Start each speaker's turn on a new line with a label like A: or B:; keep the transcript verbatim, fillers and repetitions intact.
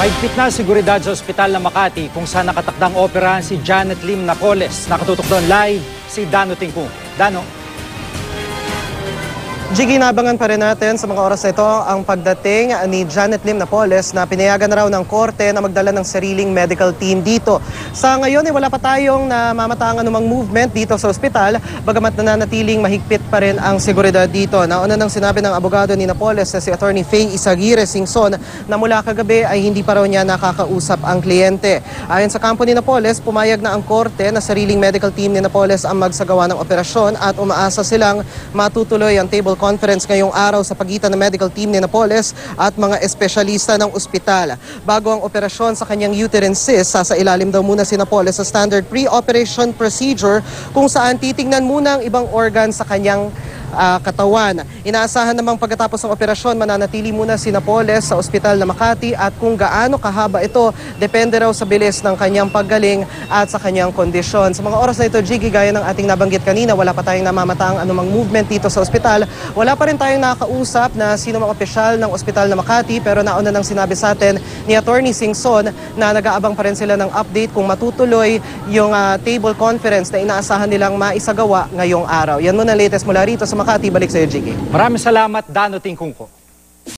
A: Mahigpit na seguridad sa ospital ng Makati kung saan nakatakdang operahan si Janet Lim Napoles. Nakatutok doon live si Dano Tingkung. Dano?
B: Jiggy, nabangan pa rin natin sa mga oras na ito ang pagdating ni Janet Lim Napoles na pinayagan na raw ng korte na magdala ng sariling medical team dito. Sa ngayon, eh, wala pa tayong namamataang anumang movement dito sa ospital, bagamat nananatiling mahigpit pa rin ang seguridad dito. Nauna nang sinabi ng abogado ni Napoles na si Attorney Faye Isaguirre Singson na mula kagabi ay hindi pa raw niya nakakausap ang kliyente. Ayon sa kampo ni Napoles, pumayag na ang korte na sariling medical team ni Napoles ang magsagawa ng operasyon at umaasa silang matutuloy ang table conference ngayong araw sa pagitan ng medical team ni Napoles at mga espesyalista ng ospital. Bago ang operasyon sa kanyang uterine cyst, sasailalim daw muna si Napoles sa standard pre-operation procedure kung saan titingnan muna ang ibang organ sa kanyang Uh, katawan. Inaasahan namang pagkatapos ng operasyon, mananatili muna si Napoles sa ospital na Makati at kung gaano kahaba ito, depende raw sa bilis ng kanyang paggaling at sa kanyang kondisyon. Sa mga oras na ito, Jiggy, gaya ng ating nabanggit kanina, wala pa tayong namamataang anumang movement dito sa ospital. Wala pa rin tayong nakakausap na sino mang opisyal ng ospital na Makati, pero nauna nang sinabi sa atin ni Attorney Singson na nag-aabang pa rin sila ng update kung matutuloy yung uh, table conference na inaasahan nilang maisagawa ngayong araw. Yan muna latest mula rito sa Makati. Balik sa iyo, Jiggy.
A: Maraming salamat, Dano Tingkung ko.